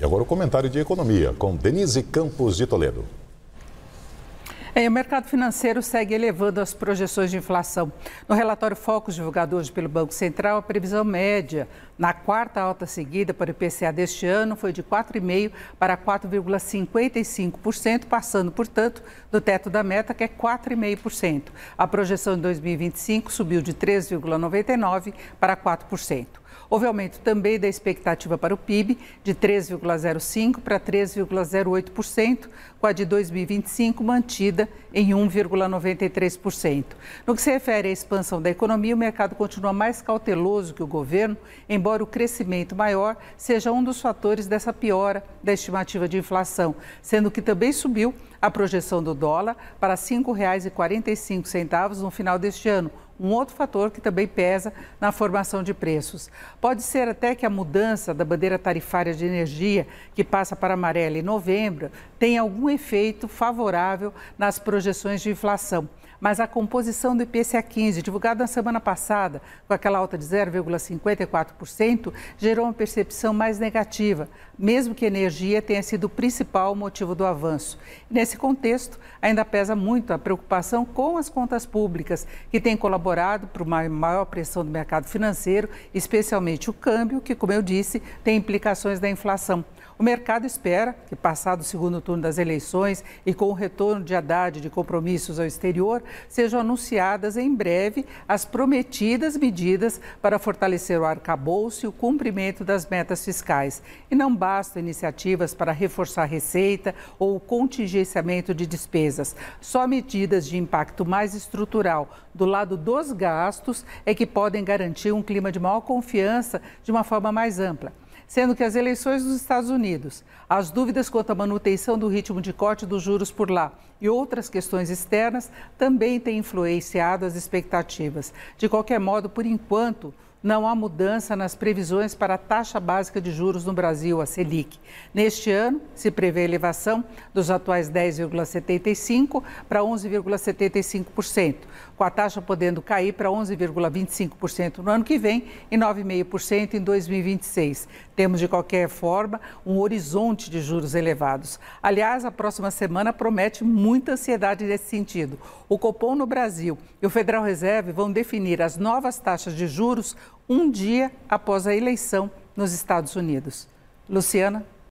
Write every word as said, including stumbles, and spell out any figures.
E agora o comentário de economia com Denise Campos de Toledo. É, o mercado financeiro segue elevando as projeções de inflação. No relatório Focus divulgado hoje pelo Banco Central, a previsão média na quarta alta seguida para o I P C A deste ano foi de quatro vírgula cinco por cento para quatro vírgula cinquenta e cinco por cento, passando, portanto, do teto da meta, que é quatro vírgula cinco por cento. A projeção de dois mil e vinte e cinco subiu de três vírgula noventa e nove por cento para quatro por cento. Houve aumento também da expectativa para o P I B de três vírgula zero cinco por cento para três vírgula zero oito por cento, com a de dois mil e vinte e cinco mantida em um vírgula noventa e três por cento. No que se refere à expansão da economia, o mercado continua mais cauteloso que o governo, embora o crescimento maior seja um dos fatores dessa piora da estimativa de inflação, sendo que também subiu a projeção do dólar para cinco reais e quarenta e cinco centavos no final deste ano, um outro fator que também pesa na formação de preços. Pode ser até que a mudança da bandeira tarifária de energia, que passa para amarela em novembro, tenha algum efeito favorável nas projeções de inflação. Mas a composição do I P C A quinze, divulgada na semana passada, com aquela alta de zero vírgula cinquenta e quatro por cento, gerou uma percepção mais negativa, mesmo que a energia tenha sido o principal motivo do avanço. E nesse contexto, ainda pesa muito a preocupação com as contas públicas, que tem colaborado para uma maior pressão do mercado financeiro, especialmente o câmbio, que, como eu disse, tem implicações da inflação. O mercado espera que, passado o segundo turno das eleições e com o retorno de Haddad de compromissos ao exterior, sejam anunciadas em breve as prometidas medidas para fortalecer o arcabouço e o cumprimento das metas fiscais. E não bastam iniciativas para reforçar a receita ou o contingenciamento de despesas. Só medidas de impacto mais estrutural do lado dos gastos é que podem garantir um clima de maior confiança de uma forma mais ampla. Sendo que as eleições dos Estados Unidos, as dúvidas quanto à manutenção do ritmo de corte dos juros por lá e outras questões externas também têm influenciado as expectativas. De qualquer modo, por enquanto, não há mudança nas previsões para a taxa básica de juros no Brasil, a Selic. Neste ano, se prevê elevação dos atuais dez vírgula setenta e cinco por cento para onze vírgula setenta e cinco por cento, com a taxa podendo cair para onze vírgula vinte e cinco por cento no ano que vem e nove vírgula cinco por cento em dois mil e vinte e seis. Temos, de qualquer forma, um horizonte de juros elevados. Aliás, a próxima semana promete muita ansiedade nesse sentido. O Copom no Brasil e o Federal Reserve vão definir as novas taxas de juros um dia após a eleição nos Estados Unidos. Luciana?